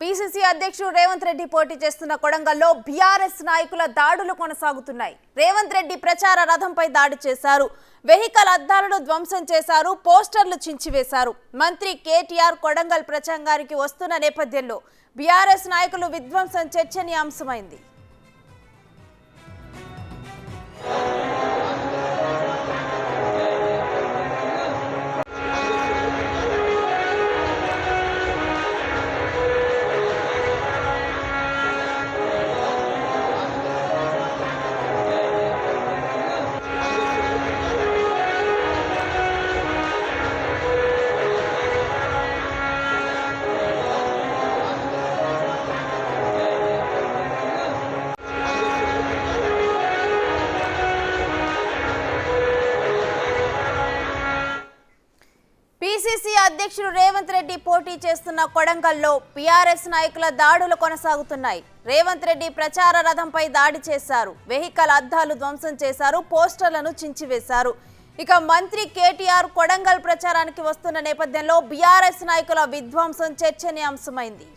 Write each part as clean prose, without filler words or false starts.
PCC అధ్యక్షుడు రేవంత్ రెడ్డి పోటీ చేస్తున్న కొడంగల్లో బీఆర్ఎస్ నాయకుల దాడులు కొనసాగుతున్నాయి. రేవంత్ రెడ్డి ప్రచార రథంపై దాడి చేశారు. వెహికల్ అద్దాలను ధ్వంసం చేశారు. పోస్టర్లు చించివేశారు. మంత్రి కేటీఆర్ కొడంగల్ ప్రచారానికి వస్తున్న నేపథ్యంలో బీఆర్ఎస్ నాయకులు విధ్వంసం చర్చనీయాంశమైంది. పీసీసీ అధ్యక్షుడు రేవంత్ రెడ్డి పోటీ చేస్తున్న కొడంగల్లో బీఆర్ఎస్ నాయకుల దాడులు కొనసాగుతున్నాయి. రేవంత్ రెడ్డి ప్రచార రథంపై దాడి చేశారు. వెహికల్ అద్దాలు ధ్వంసం చేశారు. పోస్టర్లను చించివేశారు. ఇక మంత్రి కేటీఆర్ కొడంగల్ ప్రచారానికి వస్తున్న నేపథ్యంలో బీఆర్ఎస్ నాయకుల విధ్వంసం చర్చనీయాంశమైంది.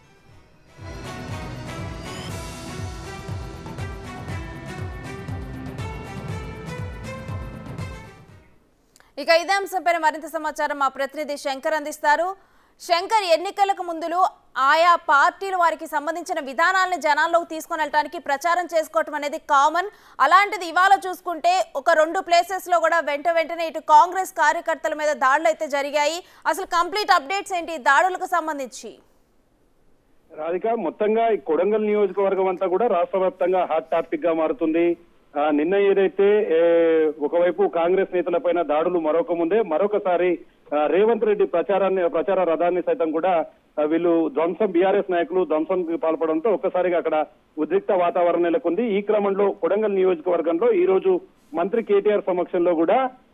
ఇక ఇదే అంశంపై మరింత సమాచారం మా ప్రతినిధి శంకర్ అందిస్తారు. శంకర్, ఎన్నికలకు ముందు ఆయా పార్టీలు వారికి సంబంధించిన విధానాలను జనాల్లోకి తీసుకొని వెళ్ళడానికి ప్రచారం చేసుకోవటం అనేది కామన్. అలాంటిది ఇవాళ చూసుకుంటే ఒక 2 ప్లేసెస్లో కూడా వెంటనే ఇటు కాంగ్రెస్ కార్యకర్తల మీద దాడులు అయితే జరిగాయి. అసలు కంప్లీట్ అప్డేట్స్ ఏంటి దాడులకు సంబంధించి? రాధిక, మొత్తంగా ఈ కొడంగల్ నియోజకవర్గం అంతా కూడా రాష్ట్ర వ్యాప్తంగా హాట్ టాపిక్ గా మారుతుంది. నిన్న ఏదైతే ఒకవైపు కాంగ్రెస్ నేతలపైన దాడులు మరొకసారి రేవంత్ రెడ్డి ప్రచార రథాన్ని సైతం కూడా వీళ్ళు బీఆర్ఎస్ నాయకులు ధ్వంసంకి పాల్పడంతో ఒక్కసారిగా అక్కడ ఉద్రిక్త వాతావరణం నెలకొంది. ఈ క్రమంలో కొడంగల్ నియోజకవర్గంలో ఈ రోజు మంత్రి కేటీఆర్ సమక్షంలో కూడా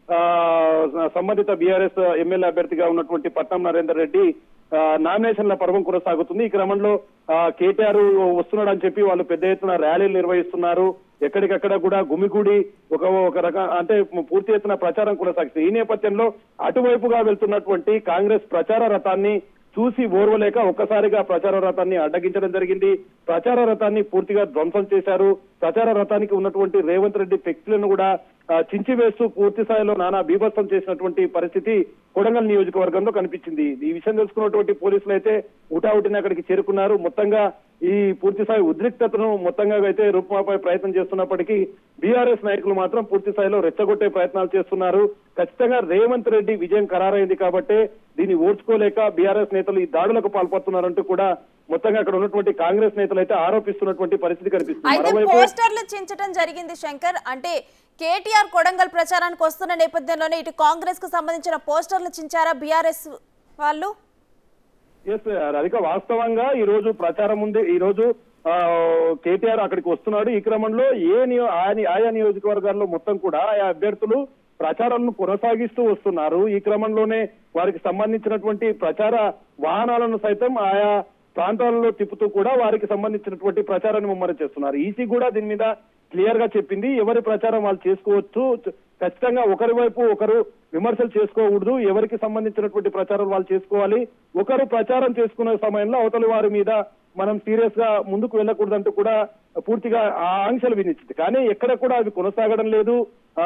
సంబంధిత బీఆర్ఎస్ ఎమ్మెల్యే అభ్యర్థిగా ఉన్నటువంటి పట్నం నరేందర్ రెడ్డి నామినేషన్ల పర్వం కొనసాగుతుంది. ఈ క్రమంలో కేటీఆర్ వస్తున్నాడని చెప్పి వాళ్ళు పెద్ద ఎత్తున ర్యాలీలు నిర్వహిస్తున్నారు. ఎక్కడికక్కడ కూడా గుమిగూడి ఒక రకం అంటే పూర్తి ఎత్తున ప్రచారం కొనసాగుతుంది. ఈ నేపథ్యంలో అటువైపుగా వెళ్తున్నటువంటి కాంగ్రెస్ ప్రచార రథాన్ని చూసి ఓర్వలేక ఒక్కసారిగా ప్రచార రథాన్ని అడ్డగించడం జరిగింది. ప్రచార రథాన్ని పూర్తిగా ధ్వంసం చేశారు. ప్రచార రథానికి ఉన్నటువంటి రేవంత్ రెడ్డి ఫ్లెక్సీలను కూడా చించివేస్తూ పూర్తి స్థాయిలో నానా బీభత్సం చేసినటువంటి పరిస్థితి కొడంగల్ నియోజకవర్గంలో కనిపించింది. ఈ విషయం తెలుసుకున్నటువంటి పోలీసులు అయితే ఉటావుటిని అక్కడికి చేరుకున్నారు. మొత్తంగా ఈ పూర్తి స్థాయి ఉద్రిక్తతను మొత్తంగా అయితే రూపుమాపే ప్రయత్నం చేస్తున్నప్పటికీ బీఆర్ఎస్ నాయకులు మాత్రం పూర్తి స్థాయిలో రెచ్చగొట్టే ప్రయత్నాలు చేస్తున్నారు. ఖచ్చితంగా రేవంత్ రెడ్డి విజయం ఖరారైంది కాబట్టి దీన్ని ఓర్చుకోలేక బీఆర్ఎస్ నేతలు ఈ దాడులకు పాల్పడుతున్నారంటూ కూడా మొత్తంగా అక్కడ ఉన్నటువంటి కాంగ్రెస్ నేతలు అయితే ఆరోపిస్తున్నటువంటి పరిస్థితి కనిపిస్తుంది. పోస్టర్లు చించడం జరిగింది శంకర్. అంటే కేటీఆర్ కొడంగల్ ప్రచారానికి వస్తున్న నేపథ్యంలోనే ఇటు కాంగ్రెస్ కు సంబంధించిన పోస్టర్లు చించారా బీఆర్ఎస్ వాళ్ళు? ఎస్ రాధిక, వాస్తవంగా ఈ రోజు ప్రచారం ఉంది. ఈ రోజు కేటీఆర్ అక్కడికి వస్తున్నాడు. ఈ క్రమంలో ఆయా నియోజకవర్గాల్లో మొత్తం కూడా ఆయా అభ్యర్థులు ప్రచారాలను కొనసాగిస్తూ వస్తున్నారు. ఈ క్రమంలోనే వారికి సంబంధించినటువంటి ప్రచార వాహనాలను సైతం ఆయా ప్రాంతాలలో తిప్పుతూ కూడా వారికి సంబంధించినటువంటి ప్రచారాన్ని ముమ్మరం చేస్తున్నారు. ఈసీ కూడా దీని మీద క్లియర్ గా చెప్పింది. ఎవరి ప్రచారం వాళ్ళు చేసుకోవచ్చు, ఖచ్చితంగా ఒకరి వైపు ఒకరు విమర్శలు చేసుకోకూడదు. ఎవరికి సంబంధించినటువంటి ప్రచారం వాళ్ళు చేసుకోవాలి. ఒకరు ప్రచారం చేసుకునే సమయంలో అవతలి వారి మీద మనం సీరియస్ గా ముందుకు వెళ్ళకూడదంటూ కూడా పూర్తిగా ఆంక్షలు విధించింది. కానీ ఎక్కడ కూడా అవి కొనసాగడం లేదు.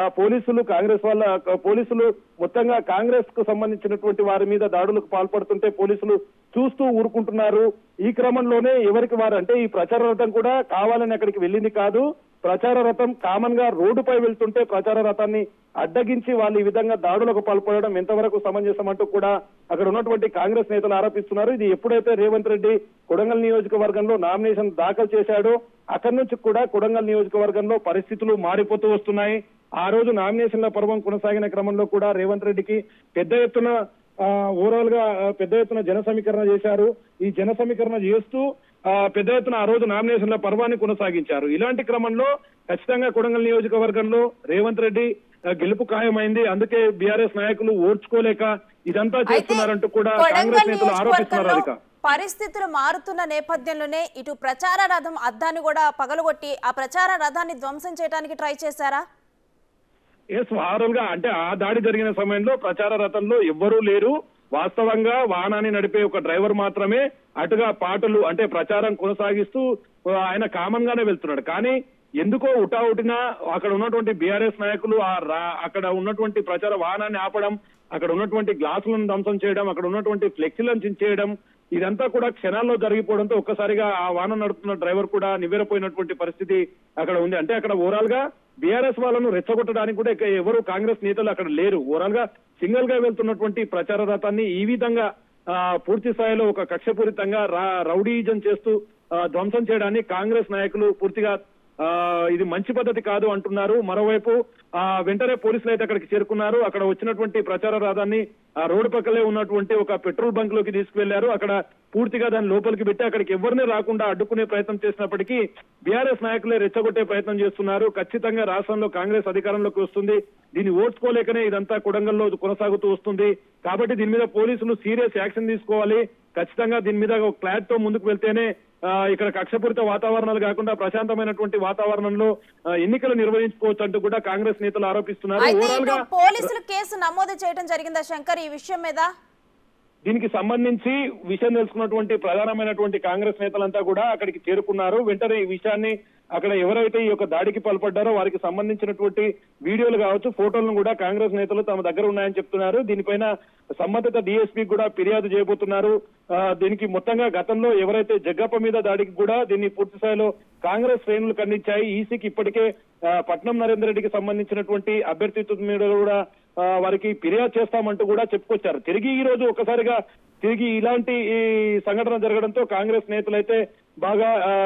పోలీసులు మొత్తంగా కాంగ్రెస్ కు సంబంధించినటువంటి వారి మీద దాడులకు పాల్పడుతుంటే పోలీసులు చూస్తూ ఊరుకుంటున్నారు. ఈ క్రమంలోనే ఎవరికి వారు అంటే ఈ ప్రచార రథం కూడా కావాలని అక్కడికి వెళ్ళింది కాదు. ప్రచార రథం కామన్ గా రోడ్డుపై వెళ్తుంటే ప్రచార రథాన్ని అడ్డగించి వాళ్ళు ఈ విధంగా దాడులకు పాల్పడడం ఎంతవరకు సమంజసం అంటూ కూడా అక్కడ ఉన్నటువంటి కాంగ్రెస్ నేతలు ఆరోపిస్తున్నారు. ఇది ఎప్పుడైతే రేవంత్ రెడ్డి కొడంగల్ నియోజకవర్గంలో నామినేషన్ దాఖలు చేశాడో అక్కడి నుంచి కూడా కొడంగల్ నియోజకవర్గంలో పరిస్థితులు మారిపోతూ వస్తున్నాయి. ఆ రోజు నామినేషన్ల పర్వం కొనసాగిన క్రమంలో కూడా రేవంత్ రెడ్డికి పెద్ద ఎత్తున పెద్ద ఎత్తున జన సమీకరణ చేశారు. ఈ జన సమీకరణ చేస్తూ పెద్ద ఎత్తున ఆ రోజు నామినేషన్ల పర్వాన్ని కొనసాగించారు. ఇలాంటి క్రమంలో ఖచ్చితంగా కొడంగల్ నియోజకవర్గంలో రేవంత్ రెడ్డి గెలుపు ఖాయమైంది. అందుకే బీఆర్ఎస్ నాయకులు ఓర్చుకోలేక ఇదంతా చేస్తున్నారంటూ కూడా కాంగ్రెస్ నేతలు ఆరోపిస్తున్నారు. పరిస్థితులు మారుతున్న నేపథ్యంలోనే ఇటు ప్రచార రథం అద్దాన్ని కూడా పగలగొట్టి ఆ ప్రచార రథాన్ని ధ్వంసం చేయడానికి ట్రై చేశారా? ఓవరాల్ గా అంటే ఆ దాడి జరిగిన సమయంలో ప్రచార రథంలో ఎవ్వరూ లేరు. వాస్తవంగా వాహనాన్ని నడిపే ఒక డ్రైవర్ మాత్రమే అటుగా పాటలు అంటే ప్రచారం కొనసాగిస్తూ ఆయన కామన్ గానే వెళ్తున్నాడు. కానీ ఎందుకో ఉటావుటిన అక్కడ ఉన్నటువంటి బీఆర్ఎస్ నాయకులు అక్కడ ఉన్నటువంటి ప్రచార వాహనాన్ని ఆపడం, అక్కడ ఉన్నటువంటి గ్లాసులను ధ్వంసం చేయడం, అక్కడ ఉన్నటువంటి ఫ్లెక్సీలను చించేయడం, ఇదంతా కూడా క్షణాల్లో జరిగిపోవడంతో ఒక్కసారిగా ఆ వాహనం నడుపుతున్న డ్రైవర్ కూడా నివ్వెరపోయినటువంటి పరిస్థితి అక్కడ ఉంది. అంటే అక్కడ ఓవరాల్ గా బీఆర్ఎస్ వాళ్ళను రెచ్చగొట్టడానికి కూడా ఎవరు కాంగ్రెస్ నేతలు అక్కడ లేరు. ఓవరాల్ గా సింగిల్ గా వెళ్తున్నటువంటి ప్రచార రథాన్ని ఈ విధంగా పూర్తి స్థాయిలో ఒక కక్షపూరితంగా రౌడీజం చేస్తూ ధ్వంసం చేయడాన్ని కాంగ్రెస్ నాయకులు పూర్తిగా ఇది మంచి పద్ధతి కాదు అంటున్నారు. మరోవైపు వెంటనే పోలీసులు అయితే అక్కడికి చేరుకున్నారు. అక్కడ వచ్చినటువంటి ప్రచార రథాన్ని రోడ్డు పక్కలే ఉన్నటువంటి ఒక పెట్రోల్ బంక్ లోకి తీసుకువెళ్లారు. అక్కడ పూర్తిగా దాన్ని లోపలికి పెట్టి అక్కడికి ఎవరిని రాకుండా అడ్డుకునే ప్రయత్నం చేసినప్పటికీ బీఆర్ఎస్ నాయకులే రెచ్చగొట్టే ప్రయత్నం చేస్తున్నారు. ఖచ్చితంగా రాష్ట్రంలో కాంగ్రెస్ అధికారంలోకి వస్తుంది, దీన్ని ఓడ్చుకోలేకనే ఇదంతా కొడంగల్లో కొనసాగుతూ వస్తుంది. కాబట్టి దీని మీద పోలీసులు సీరియస్ యాక్షన్ తీసుకోవాలి. ఖచ్చితంగా దీని మీద ఒక క్లారిటీ తో ముందుకు వెళ్తేనే ఇక్కడ కక్షపూరిత వాతావరణాలు కాకుండా ప్రశాంతమైనటువంటి వాతావరణంలో ఎన్నికలు నిర్వహించుకోవచ్చు అంటూ కూడా కాంగ్రెస్ నేతలు ఆరోపిస్తున్నారు. ఓవరాల్ గా పోలీసులు కేసు నమోదు చేయడం జరిగిందా శంకర్ ఈ విషయం మీద? దీనికి సంబంధించి విషయం తెలుసుకున్నటువంటి ప్రధానమైనటువంటి కాంగ్రెస్ నేతలంతా కూడా అక్కడికి చేరుకున్నారు. వెంటనే ఈ విషయాన్ని అక్కడ ఎవరైతే ఈ యొక్క దాడికి పాల్పడ్డారో వారికి సంబంధించినటువంటి వీడియోలు కావచ్చు, ఫోటోలను కూడా కాంగ్రెస్ నేతలు తమ దగ్గర ఉన్నాయని చెప్తున్నారు. దీనిపైన సంబంధిత డిఎస్పీ కూడా ఫిర్యాదు చేయబోతున్నారు. దీనికి మొత్తంగా గతంలో ఎవరైతే జగ్గప్ప మీద దాడికి కూడా దీన్ని పూర్తి స్థాయిలో కాంగ్రెస్ శ్రేణులు ఖండించాయి. ఈసీకి ఇప్పటికే పట్నం నరేందర్ రెడ్డికి సంబంధించినటువంటి అభ్యర్థిత్వం మీద కూడా వారికి ఫిర్యాదు చేస్తామంటూ కూడా చెప్పుకొచ్చారు. తిరిగి ఈ రోజు ఒకసారిగా ఇలాంటి ఈ సంఘటన జరగడంతో కాంగ్రెస్ నేతలైతే బాగా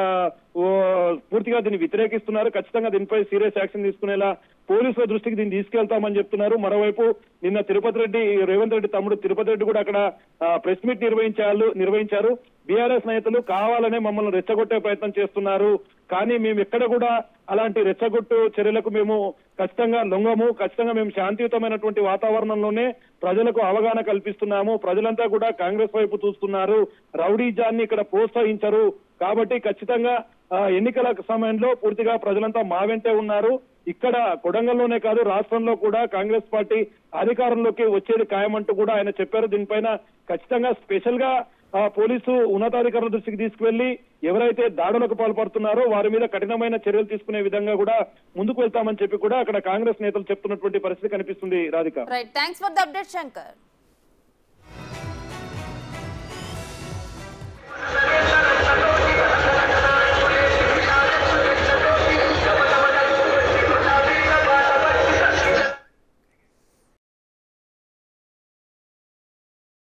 పూర్తిగా దీన్ని వ్యతిరేకిస్తున్నారు. ఖచ్చితంగా దీనిపై సీరియస్ యాక్షన్ తీసుకునేలా పోలీసుల దృష్టికి దీన్ని తీసుకెళ్తామని చెప్తున్నారు. మరోవైపు నిన్న రేవంత్ రెడ్డి తమ్ముడు తిరుపతి రెడ్డి కూడా అక్కడ ప్రెస్ మీట్ నిర్వహించారు. బీఆర్ఎస్ నేతలు కావాలనే మమ్మల్ని రెచ్చగొట్టే ప్రయత్నం చేస్తున్నారు, కానీ మేము ఎక్కడ కూడా అలాంటి రెచ్చగొట్టు చర్యలకు మేము ఖచ్చితంగా లొంగము. ఖచ్చితంగా మేము శాంతియుతమైనటువంటి వాతావరణంలోనే ప్రజలకు అవగాహన కల్పిస్తున్నాము. ప్రజలంతా కూడా కాంగ్రెస్ వైపు చూస్తున్నారు, రౌడీజాన్ని ఇక్కడ ప్రోత్సహించరు. కాబట్టి ఖచ్చితంగా ఎన్నికల సమయంలో పూర్తిగా ప్రజలంతా మా వెంటే ఉన్నారు. ఇక్కడ కొడంగల్లోనే కాదు రాష్ట్రంలో కూడా కాంగ్రెస్ పార్టీ అధికారంలోకి వచ్చేది ఖాయమంటూ కూడా ఆయన చెప్పారు. దీనిపైన ఖచ్చితంగా స్పెషల్ గా పోలీసు ఉన్నతాధికారుల దృష్టికి తీసుకువెళ్లి ఎవరైతే దాడులకు పాల్పడుతున్నారో వారి మీద కఠినమైన చర్యలు తీసుకునే విధంగా కూడా ముందుకు వెళ్తామని చెప్పి కూడా అక్కడ కాంగ్రెస్ నేతలు చెప్తున్నటువంటి పరిస్థితి కనిపిస్తుంది. Radhika, right, thanks for the update Shankar.